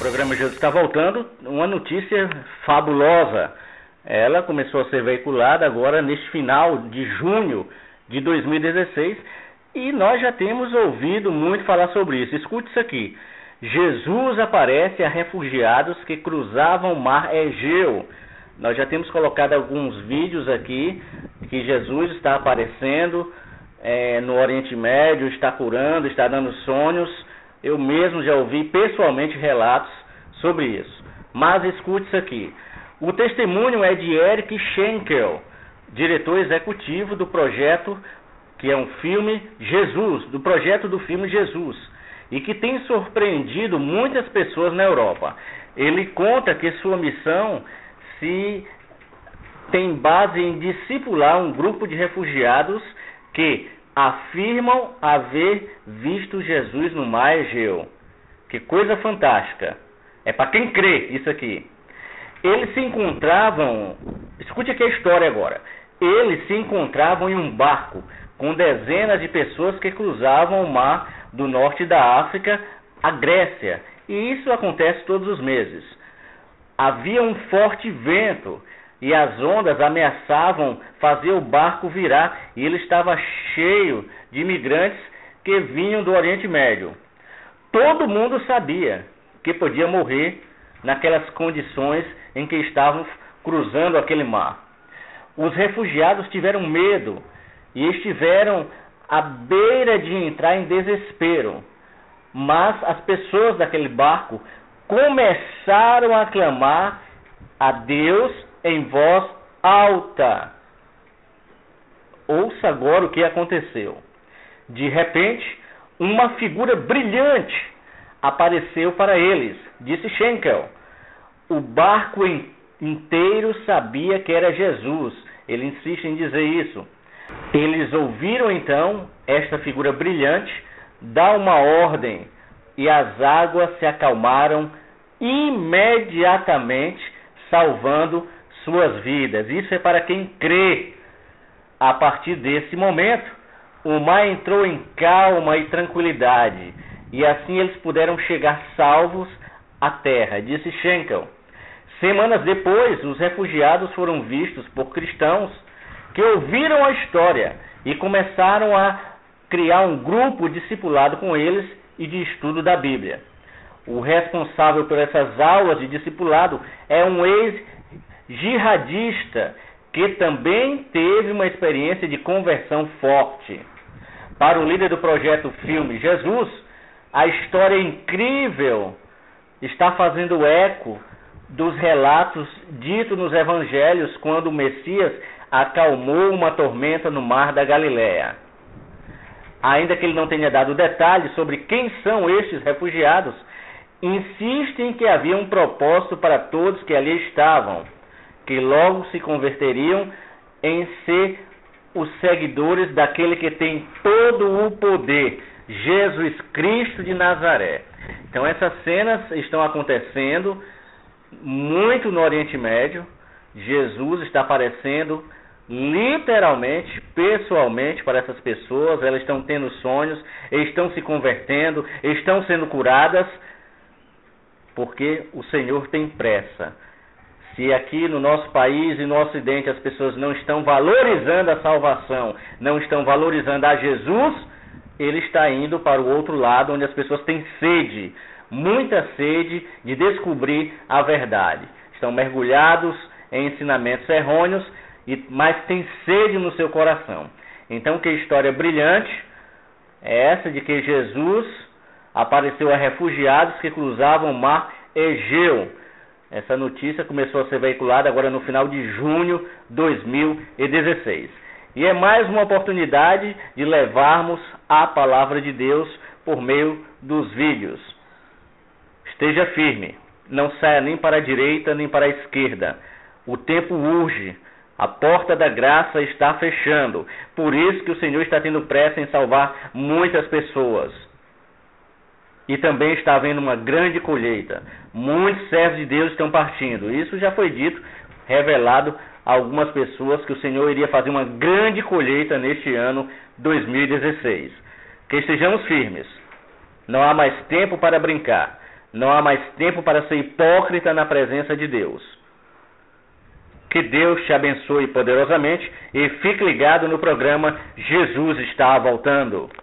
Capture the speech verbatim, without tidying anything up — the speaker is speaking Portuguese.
programa Jesus está voltando, uma notícia fabulosa. Ela começou a ser veiculada agora neste final de junho de dois mil e dezesseis e nós já temos ouvido muito falar sobre isso. Escute isso aqui. Jesus aparece a refugiados que cruzavam o mar Egeu. Nós já temos colocado alguns vídeos aqui que Jesus está aparecendo é, no Oriente Médio, está curando, está dando sonhos. Eu mesmo já ouvi pessoalmente relatos sobre isso. Mas escute isso aqui. O testemunho é de Eric Schenkel, diretor executivo do projeto, que é um filme Jesus, do projeto do filme Jesus, e que tem surpreendido muitas pessoas na Europa. Ele conta que sua missão se tem base em discipular um grupo de refugiados que afirmam haver visto Jesus no mar Egeu. Que coisa fantástica. É para quem crê isso aqui. Eles se encontravam, escute aqui a história agora. Eles se encontravam em um barco com dezenas de pessoas que cruzavam o mar do norte da África à Grécia. E isso acontece todos os meses. Havia um forte vento e as ondas ameaçavam fazer o barco virar, e ele estava cheio de imigrantes que vinham do Oriente Médio. Todo mundo sabia que podia morrer naquelas condições em que estavam cruzando aquele mar. Os refugiados tiveram medo e estiveram à beira de entrar em desespero. Mas as pessoas daquele barco começaram a clamar a Deus em voz alta. Ouça agora o que aconteceu. De repente, uma figura brilhante apareceu para eles, disse Schenkel. O barco inteiro sabia que era Jesus. Ele insiste em dizer isso. Eles ouviram então esta figura brilhante dar uma ordem e as águas se acalmaram imediatamente, salvando suas vidas. Isso é para quem crê. A partir desse momento, o mar entrou em calma e tranquilidade, e assim eles puderam chegar salvos à terra, disse Schenkel. Semanas depois, os refugiados foram vistos por cristãos que ouviram a história e começaram a criar um grupo discipulado com eles e de estudo da Bíblia. O responsável por essas aulas de discipulado é um ex-jihadista que também teve uma experiência de conversão forte. Para o líder do projeto Filme Jesus, a história incrível está fazendo eco dos relatos ditos nos evangelhos quando o Messias acalmou uma tormenta no mar da Galileia. Ainda que ele não tenha dado detalhes sobre quem são estes refugiados, insiste em que havia um propósito para todos que ali estavam, que logo se converteriam em ser os seguidores daquele que tem todo o poder, Jesus Cristo de Nazaré. Então essas cenas estão acontecendo muito no Oriente Médio. Jesus está aparecendo literalmente, pessoalmente para essas pessoas. Elas estão tendo sonhos, estão se convertendo, estão sendo curadas, porque o Senhor tem pressa. Se aqui no nosso país e no Ocidente as pessoas não estão valorizando a salvação, não estão valorizando a Jesus, ele está indo para o outro lado, onde as pessoas têm sede, muita sede de descobrir a verdade. Estão mergulhados em ensinamentos errôneos, mas têm sede no seu coração. Então, que história brilhante é essa de que Jesus apareceu a refugiados que cruzavam o mar Egeu. Essa notícia começou a ser veiculada agora no final de junho de dois mil e dezesseis. E é mais uma oportunidade de levarmos a palavra de Deus por meio dos vídeos. Esteja firme, não saia nem para a direita nem para a esquerda. O tempo urge, a porta da graça está fechando. Por isso que o Senhor está tendo pressa em salvar muitas pessoas. E também está havendo uma grande colheita. Muitos servos de Deus estão partindo. Isso já foi dito, revelado a algumas pessoas, que o Senhor iria fazer uma grande colheita neste ano dois mil e dezesseis. Que estejamos firmes. Não há mais tempo para brincar. Não há mais tempo para ser hipócrita na presença de Deus. Que Deus te abençoe poderosamente e fique ligado no programa Jesus está voltando.